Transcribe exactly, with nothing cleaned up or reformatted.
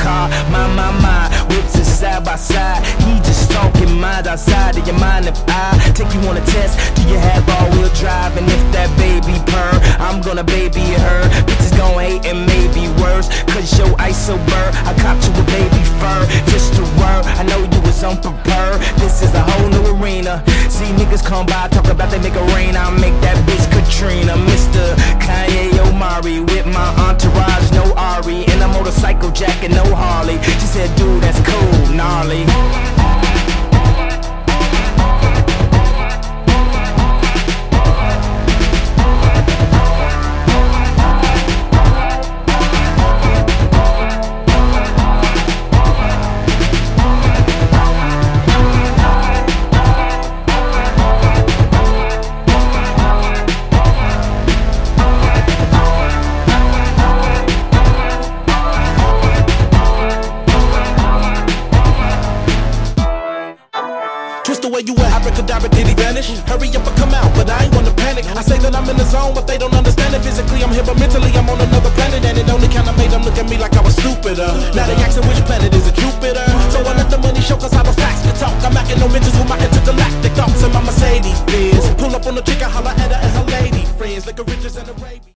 car. My, my, my, whips is side by side. He just talking minds outside. Do you mind if I take you on a test? Do you have all-wheel drive? And if that baby purr, I'm gonna baby her. Bitches gon' hate and maybe worse, cause your ice so burr. I copped you a baby fur, just a word. I know you was unprepared. This is a whole new arena. See niggas come by, talk about they make a rain. I'll make that bitch Katrina. Mister Kanye Omari with my entourage, no Ari, and a motorcycle jacket, no Harley. She said, dude, that's cool, gnarly. Twist the way you were, abracadabra, did he vanish? Hurry up and come out, but I ain't wanna panic. I say that I'm in the zone, but they don't understand it. Physically I'm here, but mentally I'm on another planet. And it only kinda made them look at me like I was stupider. Now they asking which planet is it, Jupiter? So I let the money show, cause I don't facts to talk. I'm acting no bitches with my intergalactic thoughts and my Mercedes Benz. Pull up on the chick, I holla at her and her lady friends. Like a riches and a raven.